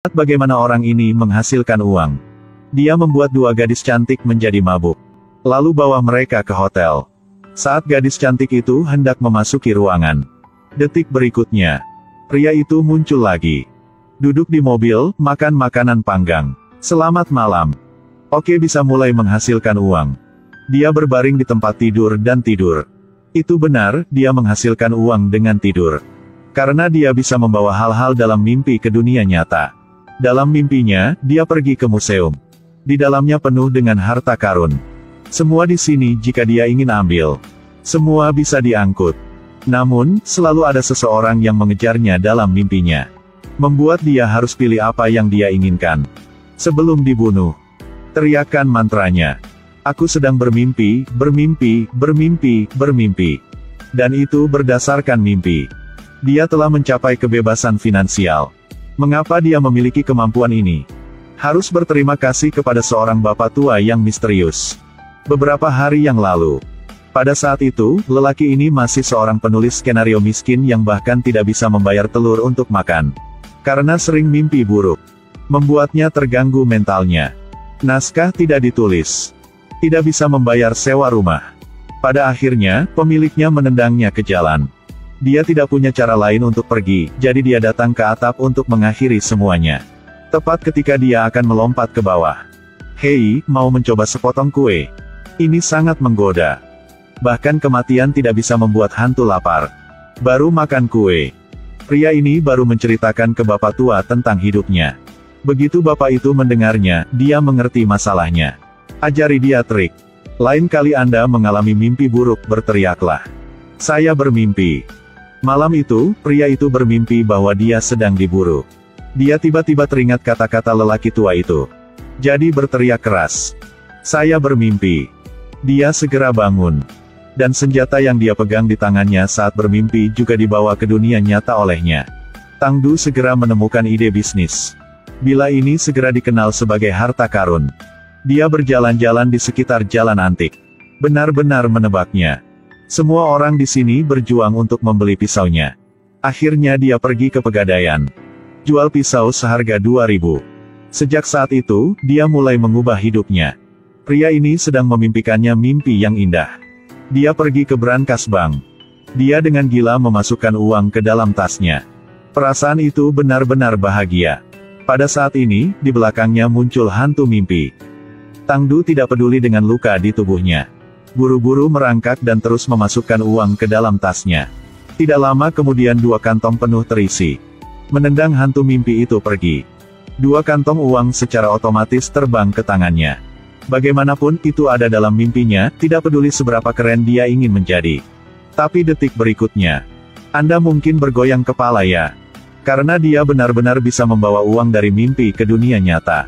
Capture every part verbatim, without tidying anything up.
Lihat bagaimana orang ini menghasilkan uang. Dia membuat dua gadis cantik menjadi mabuk. Lalu bawa mereka ke hotel. Saat gadis cantik itu hendak memasuki ruangan. Detik berikutnya, pria itu muncul lagi. Duduk di mobil, makan makanan panggang. Selamat malam. Oke, bisa mulai menghasilkan uang. Dia berbaring di tempat tidur dan tidur. Itu benar, dia menghasilkan uang dengan tidur. Karena dia bisa membawa hal-hal dalam mimpi ke dunia nyata. Dalam mimpinya, dia pergi ke museum. Di dalamnya penuh dengan harta karun. Semua di sini jika dia ingin ambil. Semua bisa diangkut. Namun, selalu ada seseorang yang mengejarnya dalam mimpinya. Membuat dia harus pilih apa yang dia inginkan. Sebelum dibunuh, teriakan mantranya. Aku sedang bermimpi, bermimpi, bermimpi, bermimpi. Dan itu berdasarkan mimpi. Dia telah mencapai kebebasan finansial. Mengapa dia memiliki kemampuan ini? Harus berterima kasih kepada seorang bapak tua yang misterius. Beberapa hari yang lalu. Pada saat itu, lelaki ini masih seorang penulis skenario miskin yang bahkan tidak bisa membayar telur untuk makan. Karena sering mimpi buruk. Membuatnya terganggu mentalnya. Naskah tidak ditulis. Tidak bisa membayar sewa rumah. Pada akhirnya, pemiliknya menendangnya ke jalan. Dia tidak punya cara lain untuk pergi, jadi dia datang ke atap untuk mengakhiri semuanya. Tepat ketika dia akan melompat ke bawah. Hei, mau mencoba sepotong kue? Ini sangat menggoda. Bahkan kematian tidak bisa membuat hantu lapar. Baru makan kue. Pria ini baru menceritakan ke bapak tua tentang hidupnya. Begitu bapak itu mendengarnya, dia mengerti masalahnya. Ajari dia trik. Lain kali Anda mengalami mimpi buruk, berteriaklah. Saya bermimpi. Malam itu, pria itu bermimpi bahwa dia sedang diburu. Dia tiba-tiba teringat kata-kata lelaki tua itu. Jadi berteriak keras. Saya bermimpi. Dia segera bangun. Dan senjata yang dia pegang di tangannya saat bermimpi juga dibawa ke dunia nyata olehnya. Tang Du segera menemukan ide bisnis. Bila ini segera dikenal sebagai harta karun. Dia berjalan-jalan di sekitar jalan antik. Benar-benar menebaknya. Semua orang di sini berjuang untuk membeli pisaunya. Akhirnya dia pergi ke pegadaian. Jual pisau seharga dua ribu. Sejak saat itu, dia mulai mengubah hidupnya. Pria ini sedang memimpikannya mimpi yang indah. Dia pergi ke brankas bank. Dia dengan gila memasukkan uang ke dalam tasnya. Perasaan itu benar-benar bahagia. Pada saat ini, di belakangnya muncul hantu mimpi. Tang Du tidak peduli dengan luka di tubuhnya. Buru-buru merangkak dan terus memasukkan uang ke dalam tasnya. Tidak lama kemudian dua kantong penuh terisi. Menendang hantu mimpi itu pergi. Dua kantong uang secara otomatis terbang ke tangannya. Bagaimanapun itu ada dalam mimpinya, tidak peduli seberapa keren dia ingin menjadi. Tapi detik berikutnya, Anda mungkin bergoyang kepala ya. Karena dia benar-benar bisa membawa uang dari mimpi ke dunia nyata.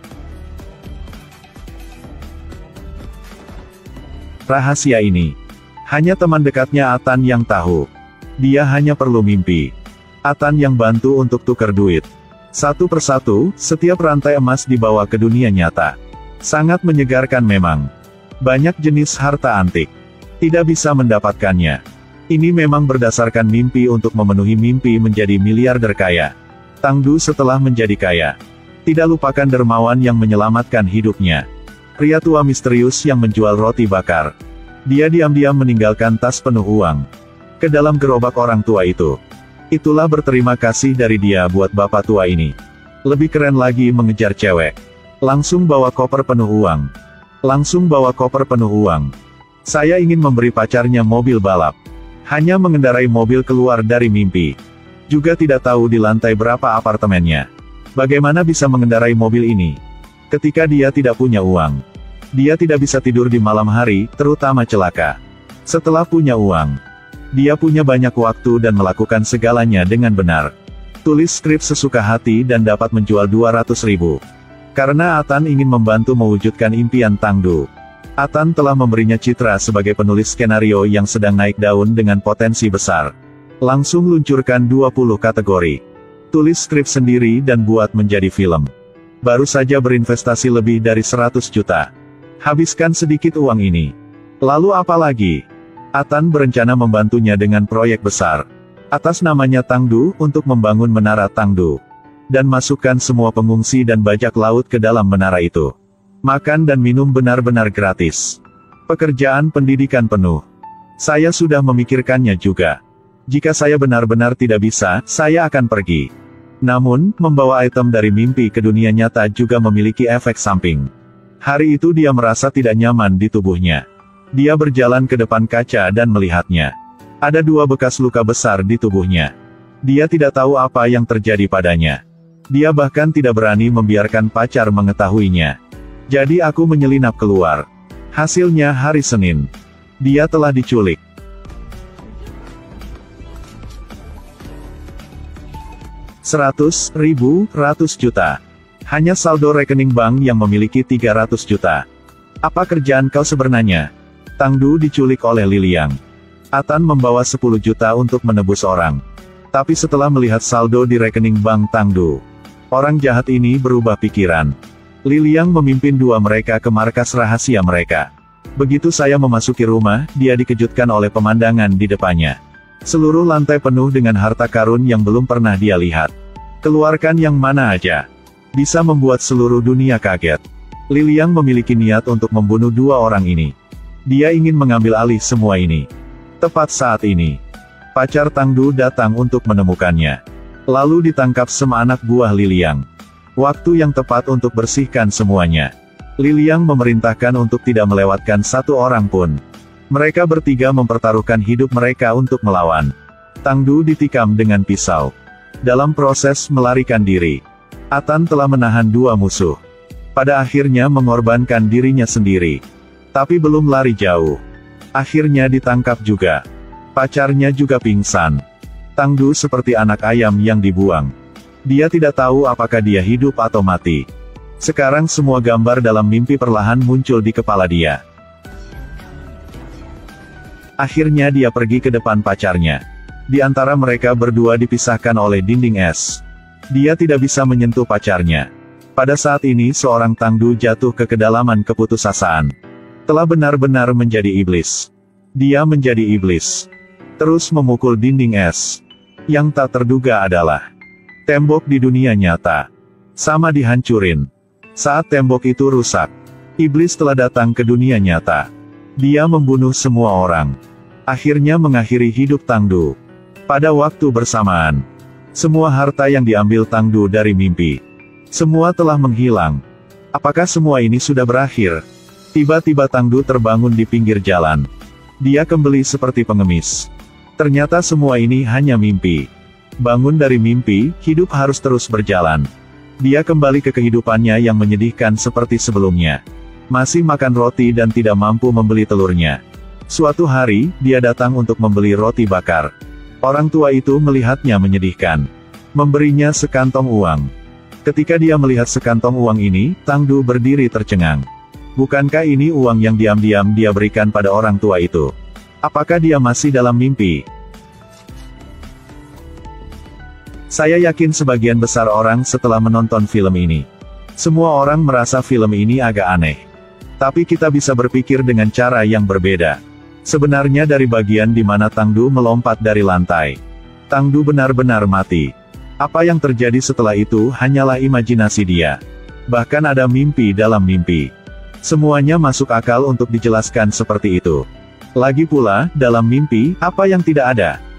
Rahasia ini hanya teman dekatnya Atan yang tahu. Dia hanya perlu mimpi. Atan yang bantu untuk tukar duit. Satu persatu, setiap rantai emas dibawa ke dunia nyata. Sangat menyegarkan memang. Banyak jenis harta antik. Tidak bisa mendapatkannya. Ini memang berdasarkan mimpi untuk memenuhi mimpi menjadi miliarder kaya. Tang Du setelah menjadi kaya. Tidak lupakan dermawan yang menyelamatkan hidupnya. Pria tua misterius yang menjual roti bakar. Dia diam-diam meninggalkan tas penuh uang ke dalam gerobak orang tua itu. Itulah berterima kasih dari dia buat bapak tua ini. Lebih keren lagi mengejar cewek. Langsung bawa koper penuh uang. Langsung bawa koper penuh uang. Saya ingin memberi pacarnya mobil balap. Hanya mengendarai mobil keluar dari mimpi. Juga tidak tahu di lantai berapa apartemennya. Bagaimana bisa mengendarai mobil ini? Ketika dia tidak punya uang. Dia tidak bisa tidur di malam hari, terutama celaka. Setelah punya uang. Dia punya banyak waktu dan melakukan segalanya dengan benar. Tulis skrip sesuka hati dan dapat menjual dua ratus ribu. Karena Atan ingin membantu mewujudkan impian Tang Du. Atan telah memberinya citra sebagai penulis skenario yang sedang naik daun dengan potensi besar. Langsung luncurkan dua puluh kategori. Tulis skrip sendiri dan buat menjadi film. Baru saja berinvestasi lebih dari seratus juta. Habiskan sedikit uang ini. Lalu apa lagi? Atan berencana membantunya dengan proyek besar. Atas namanya Tang Du, untuk membangun menara Tang Du. Dan masukkan semua pengungsi dan bajak laut ke dalam menara itu. Makan dan minum benar-benar gratis. Pekerjaan pendidikan penuh. Saya sudah memikirkannya juga. Jika saya benar-benar tidak bisa, saya akan pergi. Namun, membawa item dari mimpi ke dunia nyata juga memiliki efek samping. Hari itu dia merasa tidak nyaman di tubuhnya. Dia berjalan ke depan kaca dan melihatnya. Ada dua bekas luka besar di tubuhnya. Dia tidak tahu apa yang terjadi padanya. Dia bahkan tidak berani membiarkan pacar mengetahuinya. Jadi aku menyelinap keluar. Hasilnya hari Senin. Dia telah diculik. Seratus ribu, ratus juta. Hanya saldo rekening bank yang memiliki tiga ratus juta. Apa kerjaan kau sebenarnya? Tangdu diculik oleh Liliang. Atan membawa sepuluh juta untuk menebus orang. Tapi setelah melihat saldo di rekening bank Tangdu, orang jahat ini berubah pikiran. Liliang memimpin dua mereka ke markas rahasia mereka. Begitu saya memasuki rumah, dia dikejutkan oleh pemandangan di depannya. Seluruh lantai penuh dengan harta karun yang belum pernah dia lihat. Keluarkan yang mana aja. Bisa membuat seluruh dunia kaget. Liliang memiliki niat untuk membunuh dua orang ini. Dia ingin mengambil alih semua ini. Tepat saat ini, pacar Tangdu datang untuk menemukannya. Lalu ditangkap sama anak buah Liliang. Waktu yang tepat untuk bersihkan semuanya. Liliang memerintahkan untuk tidak melewatkan satu orang pun. Mereka bertiga mempertaruhkan hidup mereka untuk melawan. Tangdu ditikam dengan pisau. Dalam proses melarikan diri, Atan telah menahan dua musuh. Pada akhirnya mengorbankan dirinya sendiri. Tapi belum lari jauh. Akhirnya ditangkap juga. Pacarnya juga pingsan. Tangdu seperti anak ayam yang dibuang. Dia tidak tahu apakah dia hidup atau mati. Sekarang semua gambar dalam mimpi perlahan muncul di kepala dia. Akhirnya dia pergi ke depan pacarnya. Di antara mereka berdua dipisahkan oleh dinding es. Dia tidak bisa menyentuh pacarnya. Pada saat ini seorang Tangdu jatuh ke kedalaman keputusasaan. Telah benar-benar menjadi iblis. Dia menjadi iblis. Terus memukul dinding es. Yang tak terduga adalah tembok di dunia nyata sama dihancurin. Saat tembok itu rusak, iblis telah datang ke dunia nyata. Dia membunuh semua orang. Akhirnya mengakhiri hidup Tangdu. Pada waktu bersamaan, semua harta yang diambil Tangdu dari mimpi, semua telah menghilang. Apakah semua ini sudah berakhir? Tiba-tiba Tangdu terbangun di pinggir jalan. Dia kembali seperti pengemis. Ternyata semua ini hanya mimpi. Bangun dari mimpi, hidup harus terus berjalan. Dia kembali ke kehidupannya yang menyedihkan seperti sebelumnya. Masih makan roti dan tidak mampu membeli telurnya. Suatu hari, dia datang untuk membeli roti bakar. Orang tua itu melihatnya menyedihkan. Memberinya sekantong uang. Ketika dia melihat sekantong uang ini, Tangdu berdiri tercengang. Bukankah ini uang yang diam-diam dia berikan pada orang tua itu? Apakah dia masih dalam mimpi? Saya yakin sebagian besar orang setelah menonton film ini, semua orang merasa film ini agak aneh. Tapi kita bisa berpikir dengan cara yang berbeda. Sebenarnya dari bagian di mana Tangdu melompat dari lantai, Tangdu benar-benar mati. Apa yang terjadi setelah itu hanyalah imajinasi dia. Bahkan ada mimpi dalam mimpi. Semuanya masuk akal untuk dijelaskan seperti itu. Lagi pula, dalam mimpi, apa yang tidak ada?